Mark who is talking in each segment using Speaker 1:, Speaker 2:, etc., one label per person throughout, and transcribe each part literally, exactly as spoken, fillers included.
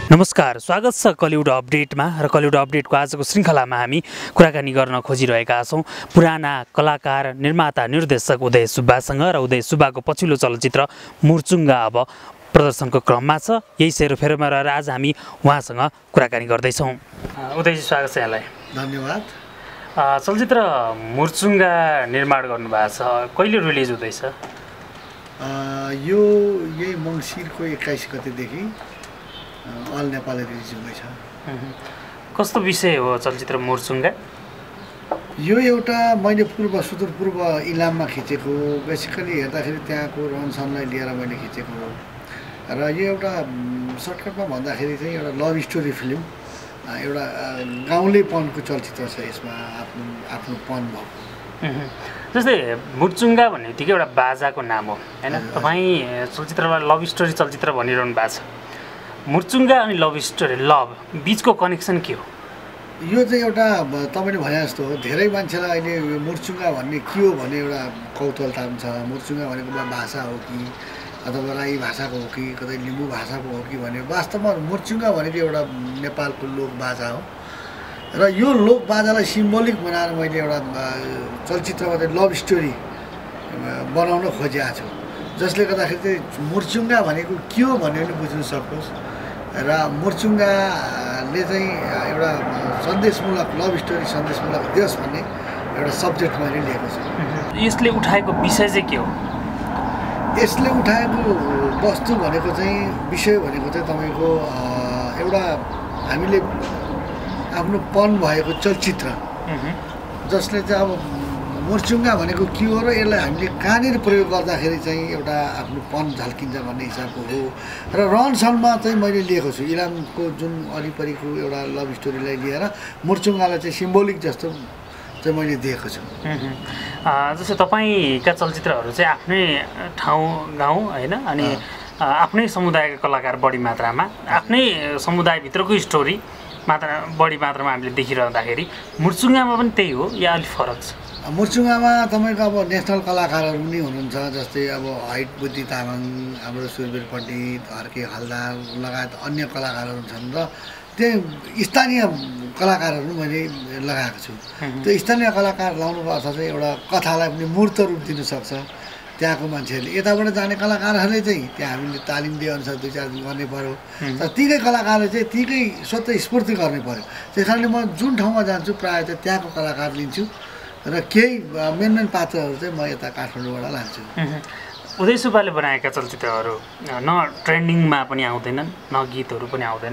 Speaker 1: नमस्कार, स्वागत छ कलिउड अपडेटमा र कलिउड अपडेटको आजको श्रृङ्खलामा हामी कुराकानी गर्न खोजिरहेका छौँ पुराना कलाकार, निर्माता, निर्देशक उदय सुब्बासँग र उदय सुब्बाको पछिल्लो चलचित्र मुर्चुङ्गा अब प्रदर्शनको क्रममा छ। यही सेरोफेरोमा रहेर आज हामी उहाँसँग कुराकानी गर्दैछौँ। उदयजी, स्वागत छ यहाँलाई।
Speaker 2: धन्यवाद।
Speaker 1: चलचित्र मुर्चुङ्गा निर्माण गर्नुभएको छ, कहिले रिलिज हुँदैछ?
Speaker 2: यो यही मङ्सिरको एक्काइस गतेदेखि अल नेपाल रिलिज हुँदैछ।
Speaker 1: कस्तो विषय हो चलचित्र मुर्चुङ्गा?
Speaker 2: यो एउटा मैले पूर्व सुदूरपूर्व इलाममा खिचेको, बेसिकली हेर्दाखेरि त्यहाँको रहनसहनलाई लिएर मैले खिचेको हो र यो एउटा सर्टकटमा भन्दाखेरि चाहिँ एउटा लभ स्टोरी फिल्म, एउटा गाउँलेपनको चलचित्र छ। यसमा आफ्नो आफ्नो पन भएको।
Speaker 1: जस्तै मुर्चुङ्गा भन्ने बित्तिकै एउटा बाजाको नाम हो होइन? तपाईँ चलचित्रमा लभ स्टोरी चलचित्र भनिरहनु भएको छ। मुर्चुङ्गा अनि लभ स्टोरी, लभ बिचको कनेक्सन के हो?
Speaker 2: यो चाहिँ एउटा तपाईँले भने जस्तो हो, धेरै मान्छेलाई अहिले मुर्चुङ्गा भन्ने के हो भन्ने एउटा कौतूहलता हुन्छ। मुर्चुङ्गा भनेको भाषा हो कि अथवा राई भाषाको हो कि कतै लिम्बू भाषाको हो कि भने, वास्तवमा मुर्चुङ्गा भनेको एउटा नेपालको लोक बाजा हो र यो लोक बाजालाई सिम्बोलिक बनाएर मैले एउटा चलचित्रमा चाहिँ लभ स्टोरी बनाउन खोजेको छु, जसले गर्दाखेरि चाहिँ मुर्चुङ्गा भनेको के हो भन्ने पनि बुझ्न सकोस् र मुर्चुङ्गाले चाहिँ एउटा सन्देशमूलक लभ स्टोरी, सन्देशमूलक देश भन्ने एउटा सब्जेक्ट मैले लिएको छु।
Speaker 1: यसले उठाएको विषय चाहिँ के हो?
Speaker 2: यसले उठाएको वस्तु भनेको चाहिँ, विषय भनेको चाहिँ तपाईँको एउटा हामीले आफ्नो पन भएको चलचित्र, जसले चाहिँ अब मुर्चुङ्गा भनेको के हो र यसलाई हामीले कहाँनिर प्रयोग गर्दाखेरि चाहिँ एउटा आफ्नो पन झल्किन्छ भन्ने हिसाबको हो र रहनसहनमा चाहिँ मैले लिएको छु। इलामको जुन वरिपरिको एउटा लभ स्टोरीलाई लिएर मुर्चुङ्गालाई चाहिँ सिम्बोलिक जस्तो चाहिँ मैले दिएको छु।
Speaker 1: जस्तै तपाईँका चलचित्रहरू चाहिँ आफ्नै ठाउँ गाउँ होइन, अनि आफ्नै समुदायका कलाकार बढी मात्रामा, आफ्नै समुदायभित्रको स्टोरी मात्रा बढी मात्रामा हामीले देखिरहँदाखेरि मुर्चुङ्गामा पनि त्यही हो या अलिक फरक छ?
Speaker 2: मुर्चुङ्गामा तपाईँको अब नेसनल कलाकारहरू पनि हुनुहुन्छ, जस्तै अब हाइट बुद्धि तामाङ, हाम्रो सुरवीर पण्डित, हर्के हलदार लगायत अन्य कलाकारहरू छन् र त्यही स्थानीय कलाकारहरू मैले लगाएको छु। त्यो स्थानीय कलाकार लाउनुको अर्थ चाहिँ एउटा कथालाई पनि मूर्त रूप दिनसक्छ। त्यहाँको मान्छेहरूले, यताबाट जाने कलाकारहरूले चाहिँ त्यहाँ हामीले तालिम दिएअनुसार दुई चार दिन गर्ने पऱ्यो, तर तीकै कलाकारले चाहिँ तीकै स्वतः स्फूर्ति गर्ने पऱ्यो। त्यस कारणले म जुन ठाउँमा जान्छु प्रायः चाहिँ त्यहाँको कलाकार लिन्छु र केही मेन मेन पात्रहरू चाहिँ म यता काठमाडौँबाट लान्छु।
Speaker 1: उदय सुब्बाले बनाएका चलचित्रहरू न ट्रेन्डिङमा पनि आउँदैनन्, न गीतहरू पनि आउँदैन,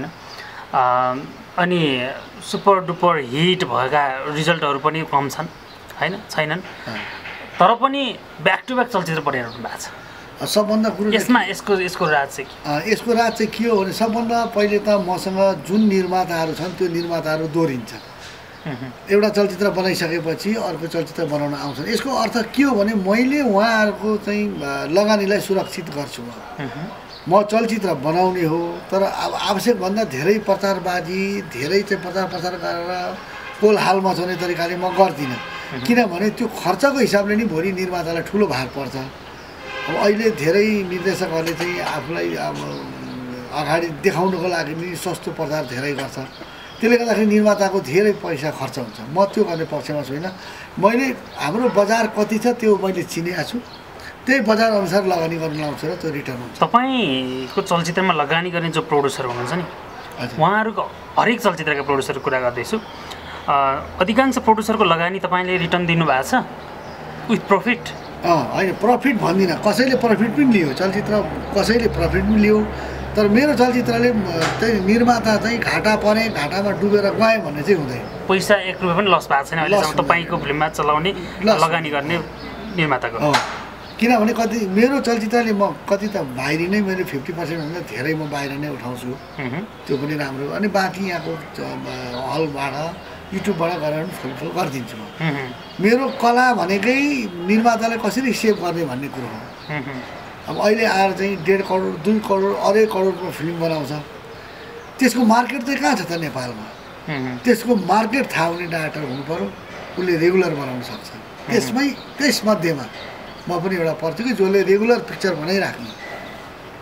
Speaker 1: अनि सुपर डुपर हिट भएका रिजल्टहरू पनि कम छन् होइन, छैनन्, तर पनि ब्याक टु ब्याक चलचित्र बनाइरहनु भएको छ।
Speaker 2: सबभन्दा कुरो
Speaker 1: यसमा यसको यसको राज चाहिँ के?
Speaker 2: यसको राज चाहिँ के हो भने, सबभन्दा पहिले त मसँग जुन निर्माताहरू छन् त्यो निर्माताहरू दोहोरिन्छ। एउटा चलचित्र बनाइसकेपछि अर्को चलचित्र बनाउन आउँछन्। यसको अर्थ के हो भने, मैले उहाँहरूको चाहिँ लगानीलाई सुरक्षित गर्छु। म चलचित्र बनाउने हो, तर अब आवश्यकभन्दा धेरै प्रचारबाजी, धेरै चाहिँ प्रचार प्रसार गरेर कोलहाल मचाउने तरिकाले म गर्दिनँ, किनभने त्यो खर्चको हिसाबले नि भोलि निर्मातालाई ठुलो भार पर्छ। अब अहिले धेरै निर्देशकहरूले चाहिँ आफूलाई अब अगाडि देखाउनुको लागि नि सस्तो प्रचार धेरै गर्छ, त्यसले गर्दाखेरि निर्माताको धेरै पैसा खर्च हुन्छ। म त्यो गर्ने पक्षमा छुइनँ। मैले हाम्रो बजार कति छ त्यो मैले चिनेको छु, त्यही बजार अनुसार लगानी गर्न लाउँछु र त्यो रिटर्न हुन्छ।
Speaker 1: तपाईँको चलचित्रमा लगानी गर्ने जो प्रड्युसर हुनुहुन्छ नि, उहाँहरूको हरेक चलचित्रका प्रड्युसरको कुरा गर्दैछु, अधिकांश प्रड्युसरको लगानी तपाईँले रिटर्न दिनुभएको छ विथ प्रफिट?
Speaker 2: अँ होइन, प्रफिट भन्दिनँ, कसैले प्रफिट पनि लियो, चलचित्र कसैले प्रफिट पनि लियो, तर मेरो चलचित्रले चाहिँ निर्माता चाहिँ घाटा परे, घाटामा डुबेर गएँ भन्ने चाहिँ हुँदैन।
Speaker 1: पैसा एक रुपियाँ पनि लस भएको छैन अहिलेसम्म तपाईँको फिल्ममा चलाउने लगानी गर्ने निर्माताको?
Speaker 2: किनभने कति मेरो चलचित्रले म कति त बाहिरी नै मैले फिफ्टी पर्सेन्टभन्दा धेरै म बाहिर नै उठाउँछु, त्यो पनि राम्रो। अनि बाँकी यहाँको हलबाट युट्युबबाट गरेर पनि फुलफुल गरिदिन्छु म। मेरो कला भनेकै निर्मातालाई कसरी सेभ गर्ने भन्ने कुरो हो। अब अहिले आएर चाहिँ डेढ करोड, दुई करोड, अढाई करोडको फिल्म बनाउँछ, त्यसको मार्केट चाहिँ कहाँ छ त नेपालमा? त्यसको मार्केट थाहा हुने डाइरेक्टर हुनु पऱ्यो, उसले रेगुलर बनाउन सक्छ। त्यसमै त्यसमध्येमा म पनि एउटा पर्छु कि जसले रेगुलर पिक्चर बनाइराख्ने।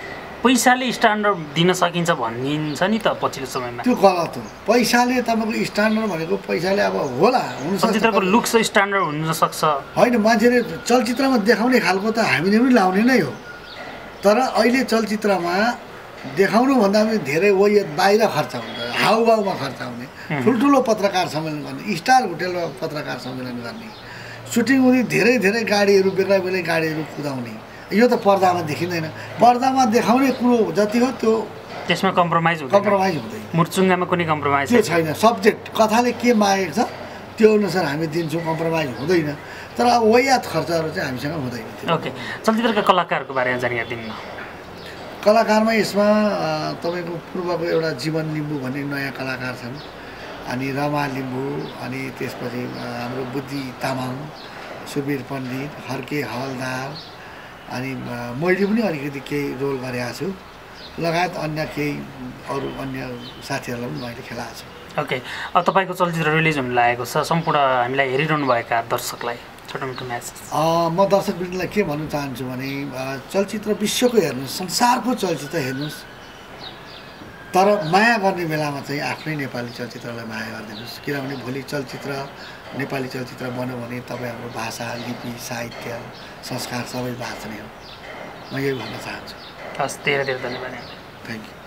Speaker 1: पैसाले स्ट्यान्डर्ड दिन सकिन्छ भनिन्छ नि त पछिल्लो समयमा।
Speaker 2: त्यो गलत हो। पैसाले तपाईँको स्ट्यान्डर्ड भनेको पैसाले अब होला हुनसक्छ,
Speaker 1: चलचित्रको लुक्स स्ट्यान्डर्ड हुन सक्छ
Speaker 2: होइन। मान्छेले चलचित्रमा देखाउने खालको त हामीले पनि लाउने नै हो, तर अहिले चलचित्रमा देखाउनुभन्दा पनि धेरै वही बाहिर खर्च हुन्छ, हाउभाउमा खर्च हुने, ठुल्ठुलो पत्रकार सम्मेलन गर्ने, स्टार होटेलमा पत्रकार सम्मेलन गर्ने, सुटिङ हुने, धेरै धेरै गाडीहरू बेग्ला बेग्लै गाडीहरू कुदाउने, यो त पर्दामा देखिँदैन। पर्दामा देखाउने कुरो जति हो त्यो
Speaker 1: त्यसमा कम्प्रोमाइज हुँदैन,
Speaker 2: कम्प्रोमाइज हुँदैन,
Speaker 1: मुर्चुङ्गामा कुनै कम्प्रोमाइज
Speaker 2: त्यो छैन। सब्जेक्ट कथाले के मागेको छ त्यो अनुसार हामी दिन्छौँ, कम्प्रोमाइज हुँदैन। तर अब वैयात खर्चहरू चाहिँ हामीसँग हुँदैन।
Speaker 1: ओके, चलचित्रका कलाकारको बारेमा जानकारी दिनु।
Speaker 2: कलाकारमा यसमा तपाईँको पूर्वको एउटा जीवन लिम्बू भन्ने नयाँ कलाकार छन्, अनि रमा लिम्बू, अनि त्यसपछि हाम्रो बुद्धि तामाङ, सुबीर पण्डित, हर्के हवलदार, अनि मैले पनि अलिकति केही रोल गरेको छु, लगायत अन्य केही अरू अन्य साथीहरूलाई पनि मैले खेलाएको छु।
Speaker 1: ओके, अब तपाईँको चलचित्र रिलिज हुन लागेको छ, सम्पूर्ण हामीलाई हेरिरहनुभएका दर्शकलाई छोटो मिठो म्यासेज।
Speaker 2: म दर्शकवृन्दलाई के भन्न चाहन्छु भने चलचित्र विश्वको हेर्नुहोस्, संसारको चलचित्र हेर्नुहोस्, तर माया गर्ने बेलामा चाहिँ आफ्नै नेपाली चलचित्रलाई माया गरिदिनुहोस्। किनभने भोलि चलचित्र नेपाली चलचित्र बन्यो भने तपाईँ हाम्रो भाषा, लिपि, साहित्य, संस्कार सबै बाँच्ने हो। म यही भन्न चाहन्छु।
Speaker 1: हस्, धेरै धेरै धन्यवाद।
Speaker 2: Thank you.